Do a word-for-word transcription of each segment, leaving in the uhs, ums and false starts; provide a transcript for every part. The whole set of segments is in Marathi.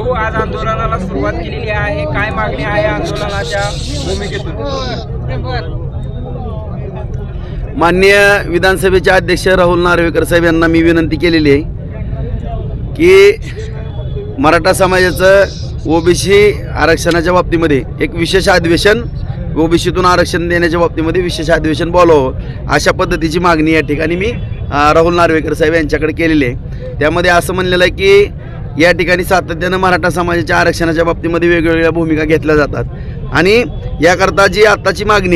भाऊ, आज आंदोलनाला सुरुवात केलेली आहे, काय मागणी आहे आंदोलनाच्या भूमिकेतून? माननीय विधानसभेचे अध्यक्ष राहुल नार्वेकर साहेब यांना मी विनंती केलेली आहे की मराठा समाजाचं ओबीसी आरक्षणाच्या बाबतीमध्ये एक विशेष अधिवेशन, ओबीसीतून आरक्षण देण्याच्या बाबतीमध्ये विशेष अधिवेशन बोलावं, अशा पद्धतीची मागणी या ठिकाणी मी राहुल नार्वेकर साहेब यांच्याकडे केलेली आहे। त्यामध्ये असं म्हणलेलं आहे की या ठिकाणी सातत्यानं मराठा समाजाच्या आरक्षणाच्या बाबतीमध्ये वेगवेगळ्या भूमिका घेतल्या जातात आणि याकरता जी आत्ताची मागणी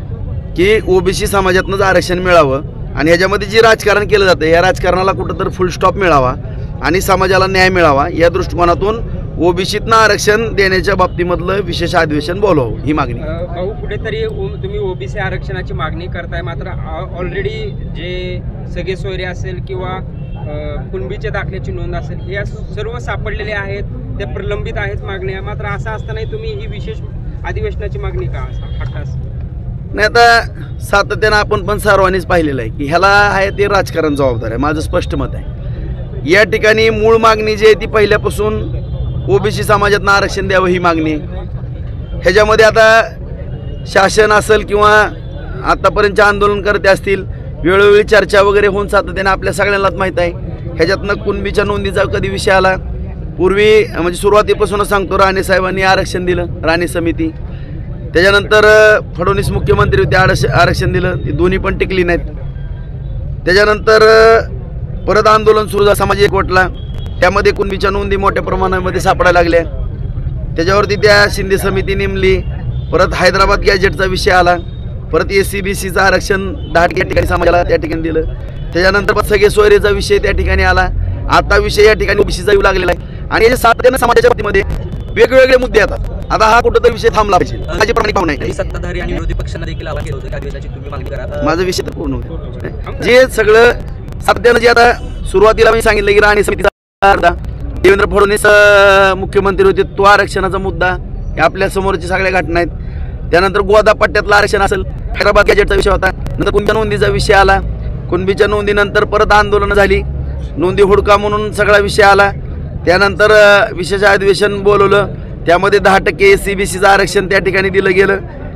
की ओबीसी समाजातूनच आरक्षण मिळावं आणि ह्याच्यामध्ये जे राजकारण केलं जातं या राजकारणाला कुठंतरी फुल स्टॉप मिळावा आणि समाजाला न्याय मिळावा या दृष्टिकोनातून ओबीसीतनं आरक्षण देण्याच्या बाबतीमधलं विशेष अधिवेशन बोलावं ही मागणी। भाऊ, कुठेतरी तुम्ही ओबीसी आरक्षणाची मागणी करताय, मात्र ऑलरेडी जे सगळे सोयरे असेल किंवा कुणबीच्या दाखल्याची नोंद असेल हे सर्व सापडलेले आहेत, ते प्रलंबित आहेत मागण्या, मात्र असं असतानाही तुम्ही ही विशेष अधिवेशनाची मागणी का हट्टास? नाही, आता सातत्यानं आपण पण सर्वांनीच पाहिलेलं आहे की ह्याला आहे ते राजकारण जबाबदार आहे, माझं स्पष्ट मत आहे। या ठिकाणी मूळ मागणी जी आहे ती पहिल्यापासून ओबीसी समाजातनं आरक्षण द्यावं ही मागणी। ह्याच्यामध्ये आता शासन असेल किंवा आतापर्यंतचे आंदोलनकर्ते असतील वेळोवेळी चर्चा वगैरे होऊन सातत्याने आपल्या सगळ्यांनाच माहीत आहे। ह्याच्यातनं कुणबीच्या नोंदीचा कधी विषय आला, पूर्वी म्हणजे सुरुवातीपासूनच सांगतो राणे साहेबांनी आरक्षण दिलं, राणे समिती, त्याच्यानंतर फडणवीस मुख्यमंत्री होते आरक्ष आरक्षण दिलं, ती दोन्ही पण टिकली नाहीत। त्याच्यानंतर परत आंदोलन सुरू झालं, समाज एकवटला, त्यामध्ये कुणबीच्या नोंदी मोठ्या प्रमाणामध्ये सापडायला लागल्या, त्याच्यावरती त्या शिंदे समिती नेमली, परत हैदराबाद गॅजेटचा विषय आला, परत एस सी बी सीचं आरक्षण दहा या ठिकाणी समाजाला त्या ठिकाणी दिलं, त्याच्यानंतर परत सगळे सोयरेचा विषय त्या ठिकाणी आला, आता विषय या ठिकाणी ओबीसीचा येऊ लागलेला आहे आणि याच्या सातत्यानं समाजाच्या बाबतीमध्ये वेगवेगळे मुद्दे येतात। आता हा कुठेतरी विषय थांबला पाहिजे, माझी प्रामाणिक भावना आहे। सत्ताधारी आणि विरोधी पक्षांना देखील आवाहन केलं होतं की अधिवेशनाची तुम्ही मागणी करा, माझा विषय तर पूर्ण होतो। जे सगळं सातत्यानं जे आता सुरुवातीला मी सांगितलं की राणे समितीचा अर्धा, देवेंद्र फडणवीस मुख्यमंत्री होते तो आरक्षणाचा मुद्दा, हे आपल्या समोरची सगळ्या घटना आहेत। त्यानंतर गोदा पट्ट्यातलं आरक्षण असेल, हैदराबाद गॅजेटचा विषय होता, नंतर कुणबीच्या नोंदीचा विषय आला, कुणबीच्या नोंदीनंतर परत आंदोलनं झाली, नोंदी हुडका म्हणून सगळा विषय आला, त्यानंतर विशेष अधिवेशन बोलवलं, त्यामध्ये दहा टक्के एस सी बी सीचं आरक्षण त्या ठिकाणी दिलं गेलं,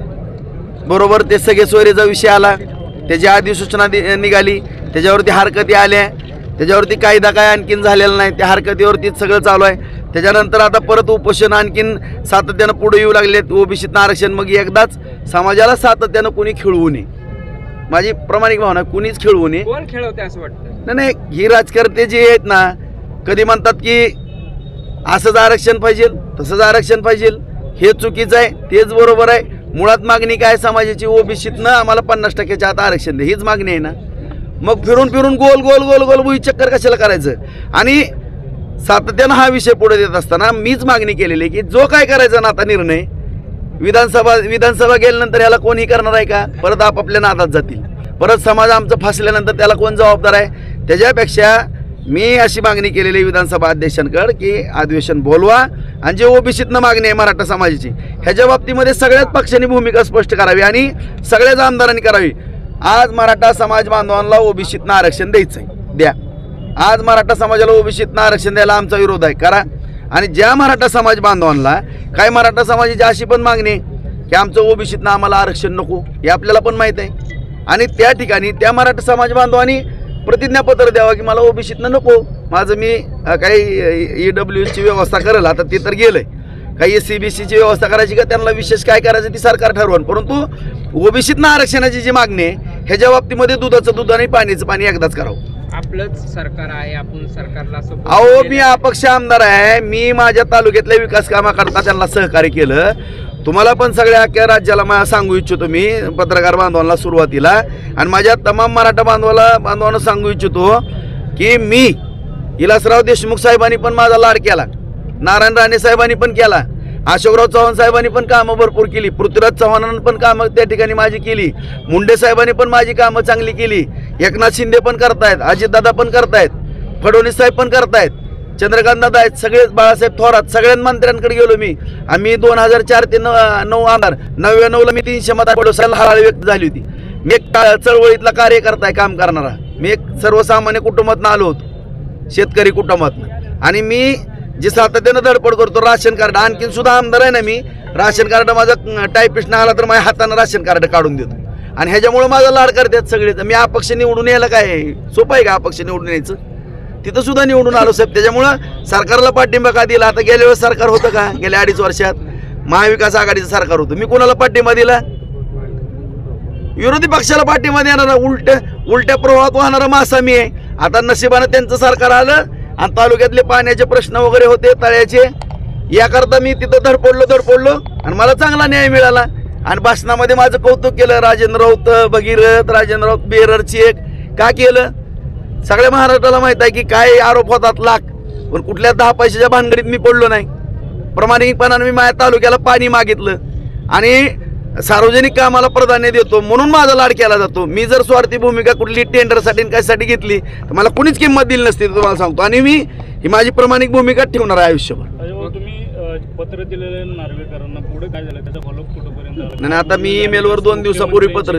बरोबर ते सगळे सोयरेचा विषय आला, त्याची अधिसूचना निघाली, त्याच्यावरती हरकती आल्या, त्याच्यावरती कायदा काय आणखीन झालेला नाही, त्या हरकतीवरतीच सगळं चालू आहे। त्याच्यानंतर आता परत उपोषण आणखीन सातत्यानं पुढे येऊ लागलेत, ओबीसीतनं आरक्षण, मग एकदाच समाजाला सातत्यानं कोणी खेळवू नये, माझी प्रामाणिक भावना, कुणीच खेळवू नये। कोण खेळवते असं वाटतं? नाही नाही, ही राजकारते जे आहेत ना, कधी म्हणतात की असंच आरक्षण पाहिजे तसंच आरक्षण पाहिजे, हे चुकीचं आहे, तेच बरोबर आहे। मुळात मागणी काय समाजाची, ओबीसीतनं आम्हाला पन्नास टक्क्याच्या आत आरक्षण दे, हीच मागणी आहे ना। मग फिरून फिरून गोल गोल गोल गोल बुई चक्कर कशाला करायचं? आणि सातत्यानं हा विषय पुढे देत असताना मीच मागणी केलेली की जो काय करायचा ना आता निर्णय, विधानसभा विधानसभा गेल्यानंतर याला कोणी करणार आहे का? परत आपापल्या नादात जातील, परत समाज आमचं फासल्यानंतर त्याला कोण जबाबदार आहे? त्याच्यापेक्षा मी अशी मागणी केलेली विधानसभा अध्यक्षांकडे की अधिवेशन बोलवा आणि जे ओबीसीतनं मागणी आहे मराठा समाजाची ह्याच्या बाबतीमध्ये सगळ्याच पक्षांनी भूमिका स्पष्ट करावी आणि सगळ्याच आमदारांनी करावी। आज मराठा समाज बांधवांना ओबीसीतनं आरक्षण द्यायचं आहे, द्या। आज मराठा समाजाला ओबीसीतनं आरक्षण द्यायला आमचा विरोध आहे, करा। आणि ज्या मराठा समाज बांधवांना काय मराठा समाजाची अशी पण मागणी आहे की आमचं ओबीसीतनं आम्हाला आरक्षण नको, हे आपल्याला पण माहीत आहे, आणि त्या ठिकाणी त्या मराठा समाज बांधवांनी प्रतिज्ञापत्र द्यावं की मला ओबीसीतनं नको, माझं मी काही ई डब्ल्यू एसची व्यवस्था करेल, आता ते तर गेलंय, काही एस सी बी सीची व्यवस्था करायची का त्यांना विशेष काय करायचं ती सरकार ठरवण, परंतु ओबीसीतनं आरक्षणाची जी मागणी आहे ह्याच्या बाबतीमध्ये दुधाचं दूध आणि पाणीचं पाणी एकदाच करावं। आपलंच सरकार आहे, आपण सरकारला असं अहो मी अपक्ष आमदार आहे, मी माझ्या तालुक्यातल्या विकास कामाकरता त्यांना सहकार्य केलं। तुम्हाला पण सगळ्या अख्ख्या राज्याला सांगू इच्छितो मी, पत्रकार बांधवांना सुरुवातीला आणि माझ्या तमाम मराठा बांधवाला बांधवांना सांगू इच्छितो की मी विलासराव देशमुख साहेबांनी पण माझा लाड केला, नारायण राणे साहेबांनी पण केला, अशोकराव चव्हाण साहेबांनी पण कामं भरपूर केली, पृथ्वीराज चव्हाणांनी पण कामं त्या ठिकाणी माझी केली, मुंडे साहेबांनी पण माझी कामं चांगली केली, एकनाथ शिंदे पण करतायत, अजितदादा पण करतायत, फडणवीस साहेब पण करतायत, चंद्रकांत दादा आहेत, सगळे बाळासाहेब थोरात, सगळ्या मंत्र्यांकडे गेलो मी। आम्ही दोन हजार चार ते नऊ आमदार, नव्याण्णवला मी तीनशे मतात हळहळ व्यक्त झाली होती। मी एक चळवळीतला कार्यकर्ता आहे, काम करणारा, मी एक सर्वसामान्य कुटुंबातून आलो होतो, शेतकरी कुटुंबातून, आणि मी जे सातत्यानं धडपड करतो. राशन कार्ड आणखीन सुद्धा आमदार आहे ना मी, राशन कार्ड माझं टायपिस्ट नाही आला तर माझ्या हातानं राशन कार्ड काढून देतो. आणि ह्याच्यामुळे माझा लाड करतात सगळे. मी अपक्ष निवडून यायला काय सोपं आहे का अपक्ष निवडून यायचं? तिथं सुद्धा निवडून आलो साहेब. त्याच्यामुळं सरकारला पाठिंबा का दिला? आता गेल्या वेळेस सरकार होतं का? गेल्या अडीच वर्षात महाविकास आघाडीचं सरकार होतं. मी कोणाला पाठिंबा दिला? विरोधी पक्षाला पाठिंबा देणारा, उलट उलट्या प्रवाहात वाहणारा मासा मी आहे. आता नशिबानं त्यांचं सरकार आलं आणि तालुक्यातले पाण्याचे प्रश्न वगैरे होते तळ्याचे, याकरता मी तिथं धडपडलो धडपडलो आणि मला चांगला न्याय मिळाला. आणि भाषणामध्ये माझं कौतुक केलं. राजेंद्र राऊत भगीरथ, राजेंद्र राऊत बेररची एक का केलं? सगळ्या महाराष्ट्राला माहित आहे की काय आरोप होतात लाख, पण कुठल्या दहा पैशाच्या भानगडीत मी पडलो नाही. प्रामाणिकपणाने मी माझ्या तालुक्याला पाणी मागितलं आणि सार्वजनिक कामाला प्राधान्य देतो म्हणून माझा लाड केला जातो. मी जर स्वार्थी भूमिका कुठली टेंडरसाठी कशासाठी घेतली तर मला कुणीच किंमत दिली नसती, तुम्हाला सांगतो. आणि मी ही माझी प्रामाणिक भूमिका ठेवणार आहे आयुष्यभर. तुम्ही पत्र दिलेले नार्वेकरांना, पुढे काय झालं त्याचा फॉलोअप कुठपर्यंत? नाही, आता मी ईमेलवर दोन दिवसापूर्वी पत्र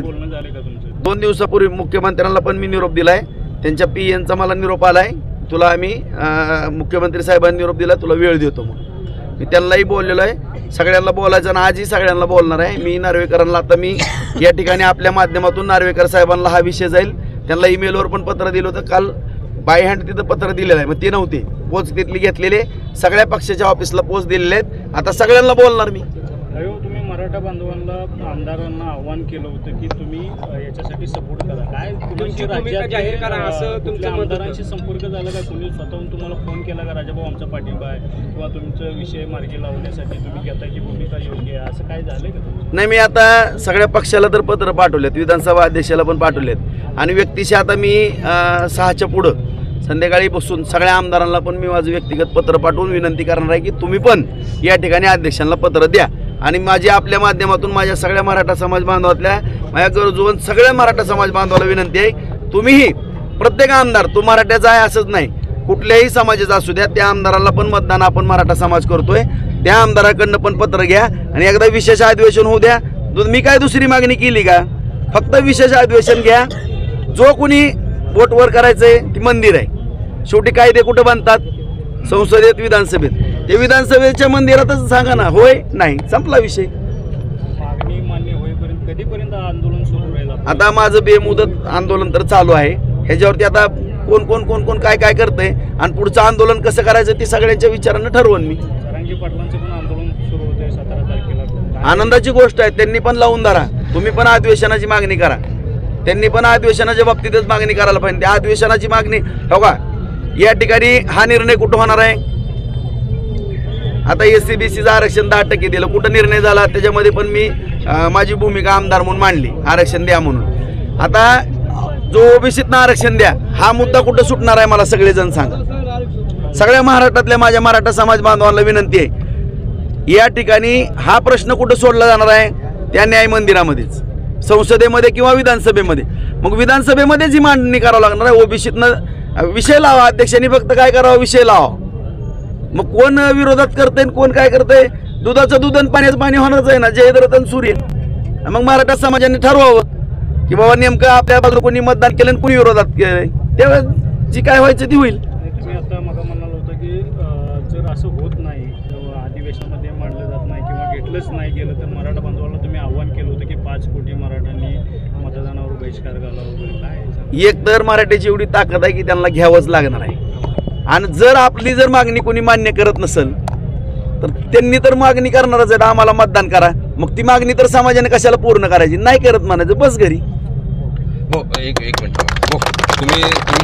दोन दिवसापूर्वी मुख्यमंत्र्यांना पण मी निरोप दिलाय. त्यांच्या पी एनचा मला निरोप आलाय, तुला आम्ही मुख्यमंत्री साहेबांनी निरोप दिला, तुला वेळ देतो म्हणून. मी त्यांनाही बोललेलो आहे, सगळ्यांना बोलायचं आणि आजही सगळ्यांना बोलणार आहे. मी नार्वेकरांना आता मी या ठिकाणी आपल्या माध्यमातून नार्वेकर साहेबांना हा विषय जाईल. त्यांना ईमेलवर पण पत्र दिलं होतं, काल बाय हँड तिथं पत्र दिलेलं आहे. मग ते नव्हते पोच तिथली घेतलेले, सगळ्या पक्षाच्या ऑफिसला पोच दिलेले आहेत. आता सगळ्यांना बोलणार मी. तुम्ही मराठा बांधवांना, आमदारांना आव्हान केलं होतं की तुम्ही याच्यासाठी सपोर्ट करा, काय तुमची भूमिका जाहीर करा असं तुमच्या आमदारांशी संपर्क झाला का? तुम्ही स्वतःहून तुम्हाला फोन केला का राजाभाऊ आमचा पाठिंबा आहे किंवा तुमचा विषय मार्गी लावण्यासाठी तुम्ही घेताची भूमिका योग्य आहे, असं काय झालं का? नाही, मी आता सगळ्या पक्षाला तर पत्र पाठवलेत, विधानसभा अध्यक्षाला पण पाठवलेत आणि व्यक्तिशः आता मी सहाच्या पुढं संध्याकाळी बसून सगळ्या आमदारांना पण मी माझं व्यक्तिगत पत्र पाठवून विनंती करणार आहे की तुम्ही पण या ठिकाणी अध्यक्षांना पत्र द्या. आणि माझी आपल्या माध्यमातून माझ्या सगळ्या मराठा समाज बांधवातल्या माझ्या गरजूवंत सगळ्या मराठा समाज बांधवाला विनंती आहे, तुम्हीही प्रत्येक आमदार तो मराठ्याचा आहे असंच नाही, कुठल्याही समाजाचा असू द्या, त्या आमदाराला पण मतदान आपण मराठा समाज करतोय, त्या आमदाराकडनं पण पत्र घ्या आणि एकदा विशेष अधिवेशन होऊ द्या. मी काय दुसरी मागणी केली का? फक्त विशेष अधिवेशन घ्या. जो कोणी बोटवर करायचंय ती मंदिर आहे, शेवटी कायदे कुठं बांधतात? संसदेत, विधानसभेत. ते विधानसभेच्या मंदिरातच सांगा ना, होय नाही, संपला विषय. मागणी मान्य होईपर्यंत कधीपर्यंत आंदोलन सुरू राहील? आता माझं बेमुदत आंदोलन तर चालू आहे. ह्याच्यावरती आता कोण कोण कोण कोण काय काय करतंय आणि पुढचं आंदोलन कसं करायचं ते सगळ्यांच्या विचारानं ठरवून मी. जरांगे पाटलांचं पण आंदोलन सुरू होतंय सतरा तारखेला. आनंदाची गोष्ट आहे, त्यांनी पण लावून धरा. तुम्ही पण अधिवेशनाची मागणी करा. त्यांनी पण अधिवेशनाच्या बाबतीतच मागणी करायला पाहिजे. त्या अधिवेशनाची मागणी हो का, या ठिकाणी हा निर्णय कुठं होणार आहे? आता एस सी बी सीचं आरक्षण दहा टक्के दिलं, कुठं निर्णय झाला? त्याच्यामध्ये पण मी माझी भूमिका आमदार म्हणून मांडली, आरक्षण द्या म्हणून. आता जो ओबीसीतनं आरक्षण द्या हा मुद्दा कुठं सुटणार आहे मला सगळेजण सांगा. सगळ्या महाराष्ट्रातल्या माझ्या मराठा समाज बांधवांना विनंती आहे, या ठिकाणी हा प्रश्न कुठं सोडला जाणार आहे? त्या न्याय मंदिरामध्येच, संसदेमध्ये किंवा विधानसभेमध्ये. मग विधानसभेमध्येच ही मांडणी करावं लागणार आहे. ओबीसीतनं विषय लावा, अध्यक्षांनी फक्त काय करावं? विषय लावा. मग कोण विरोधात करतंय कोण काय करतंय? दुधाचं दूध आणि पाण्याचं पाणी होणारच आहे ना, जयद्रथ सूर्य. मग मराठा समाजाने ठरवावं की बाबा नेमकं आपल्या बाजूला कोणी मतदान केलं आणि कोणी विरोधात केलंय, तेव्हा जी काय व्हायचं ती होईल. तुम्ही आता मला म्हणाल होतं की जर असं होत नाही, अधिवेशनामध्ये मांडलं जात नाही किंवा घेतलंच नाही गेलं तर मराठा बांधवांना तुम्ही आव्हान केलं होतं की पाच कोटी मराठ्यांनी मतदानावर बहिष्कार घालावा वगैरे, काय? एक तर मराठ्याची एवढी ताकद आहे की त्यांना घ्यावंच लागणार आहे. आणि जर आपली जर मागणी कोणी मान्य करत नसेल तर त्यांनी तर मागणी करणारच आहे, आम्हाला मतदान करा. मग ती मागणी तर समाजाने कशाला पूर्ण करायची? नाही करत म्हणायचं, बस घरी. हो, एक एक मिनिट. हो, तुम्ही तुम्ही